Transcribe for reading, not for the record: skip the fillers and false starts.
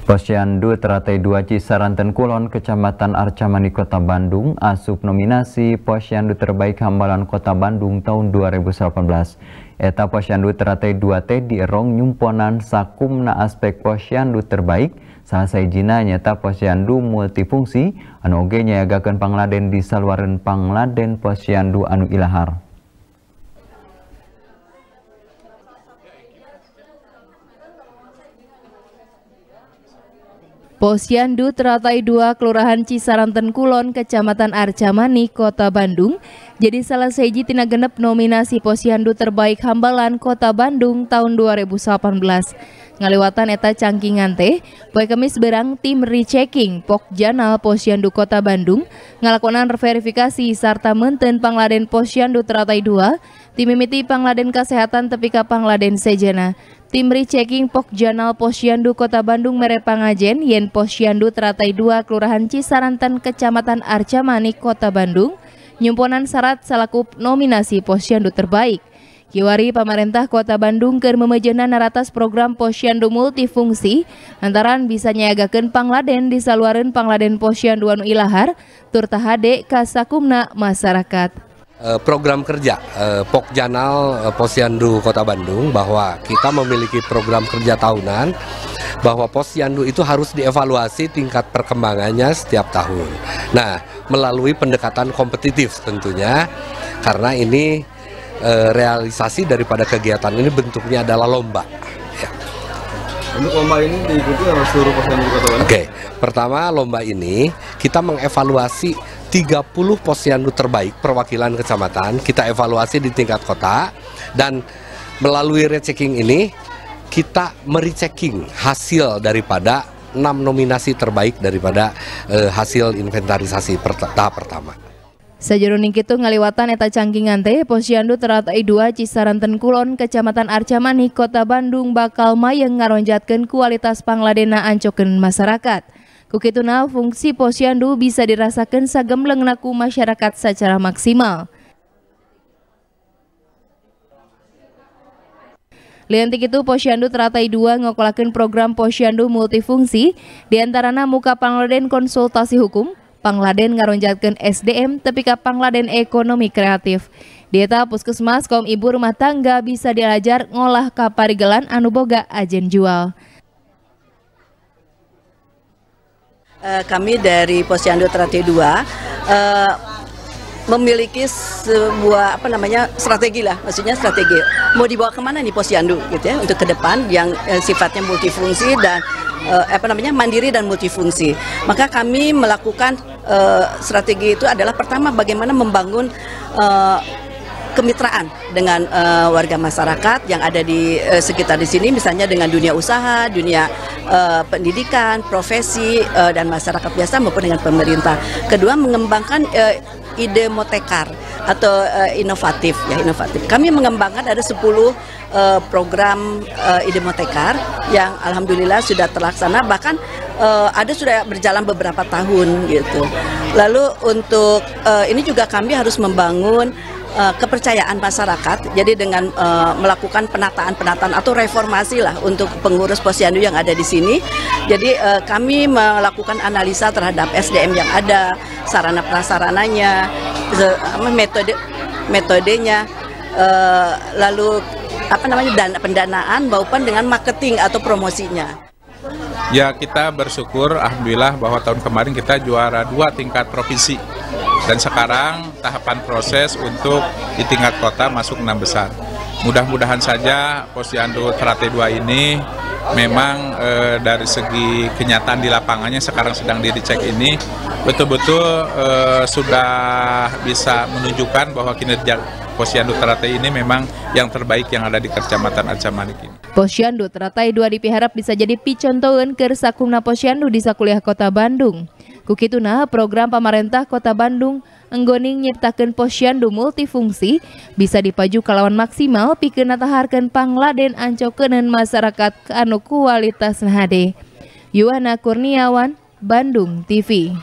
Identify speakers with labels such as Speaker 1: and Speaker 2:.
Speaker 1: Posyandu Teratai 2 Cisaranten Kulon, Kecamatan Arcamani, Kota Bandung, asup nominasi Posyandu Terbaik Hambalan Kota Bandung tahun 2018. Eta Posyandu Teratai 2 teh dierong nyumponan sakumna aspek Posyandu Terbaik, salah sajina nyata Posyandu multifungsi, anu oge nyayagakeun pangladen di saluareun pangladen Posyandu anu ilahar.
Speaker 2: Posyandu Teratai 2 Kelurahan Cisaranten Kulon, Kecamatan Arcamani, Kota Bandung, jadi salah siji tina genep nominasi Posyandu Terbaik Hambalan Kota Bandung tahun 2018. Ngaliwatan eta cangkingan teh, poe Kemis berang tim rechecking Pokjanal Posyandu Kota Bandung ngalakonan verifikasi sarta menten pangladen Posyandu Teratai 2, tim mimiti pangladen kesehatan tepi ka pangladen sejana. Tim rechecking Pokjanal Posyandu Kota Bandung mere pangajen yen Posyandu Teratai 2 Kelurahan Cisaranten Kecamatan Arcamani Kota Bandung nyumponan syarat salaku nominasi Posyandu Terbaik. Kiwari pamarentah Kota Bandung keur memejeunna naratas program Posyandu multifungsi lantaran bisa nyayagakeun pangladen di saluareun pangladen Posyandu anu ilahar tur tahade ka sakumna masyarakat.
Speaker 3: Program kerja Pokjanal Posyandu Kota Bandung bahwa kita memiliki program kerja tahunan bahwa Posyandu itu harus dievaluasi tingkat perkembangannya setiap tahun. Nah, melalui pendekatan kompetitif tentunya, karena ini realisasi daripada kegiatan ini bentuknya adalah lomba. Ya.
Speaker 4: Untuk lomba ini diikuti oleh seluruh Posyandu Kota Bandung.
Speaker 3: Oke, pertama lomba ini kita mengevaluasi 30 posyandu terbaik perwakilan kecamatan, kita evaluasi di tingkat kota, dan melalui rechecking ini kita merechecking hasil daripada 6 nominasi terbaik daripada hasil inventarisasi tahap pertama.
Speaker 2: Sajeroning kitu ngaliwatan eta cangkingan teh Posyandu Teratai 2 Cisaranten Kulon, Kecamatan Arcamani, Kota Bandung bakal mayeng ngaronjatkeun kualitas pangladena ancokeun masyarakat. Kukituna fungsi Posyandu bisa dirasakan sagemleungna ku masyarakat secara maksimal. Lian ti kitu Posyandu Teratai 2 ngokolakeun program Posyandu multifungsi diantarana muka pangladen konsultasi hukum, pangladen ngaronjatkeun SDM tepi ka pangladen ekonomi kreatif. Di eta puskesmas kaum ibu rumah tangga bisa diajar ngolah kaparigelan anu boga ajen jual.
Speaker 5: Kami dari Posyandu Teratai 2 memiliki sebuah strategi lah, maksudnya strategi mau dibawa kemana nih Posyandu gitu ya untuk ke depan yang sifatnya multifungsi dan mandiri dan multifungsi. Maka kami melakukan strategi itu adalah pertama bagaimana membangun kemitraan dengan warga masyarakat yang ada di sekitar di sini, misalnya dengan dunia usaha, dunia pendidikan, profesi dan masyarakat biasa maupun dengan pemerintah. Kedua, mengembangkan ide motekar atau inovatif. Kami mengembangkan ada 10 program ide motekar yang alhamdulillah sudah terlaksana, bahkan ada sudah berjalan beberapa tahun gitu. Lalu untuk ini juga kami harus membangun kepercayaan masyarakat, jadi dengan melakukan penataan atau reformasi lah untuk pengurus Posyandu yang ada di sini. Jadi kami melakukan analisa terhadap SDM yang ada, sarana prasarananya, metodenya, lalu pendanaan maupun dengan marketing atau promosinya.
Speaker 6: Ya, kita bersyukur alhamdulillah bahwa tahun kemarin kita juara 2 tingkat provinsi. Dan sekarang tahapan proses untuk di tingkat kota masuk 6 besar. Mudah-mudahan saja Posyandu Teratai 2 ini memang dari segi kenyataan di lapangannya sekarang sedang dicek ini betul-betul sudah bisa menunjukkan bahwa kinerja Posyandu Teratai ini memang yang terbaik yang ada di Kecamatan Arcamani ini.
Speaker 2: Posyandu Teratai 2 dipiharap bisa jadi picontoeun keur sakumna posyandu di sakuliah Kota Bandung. Kukituna program pamarentah Kota Bandung enggoning nyiptakeun posyandu multifungsi bisa dipaju kalawan maksimal pikeun nataharkeun pangladen ancokeuneun masyarakat anu kualitasna hade. Yuwana Kurniawan, Bandung TV.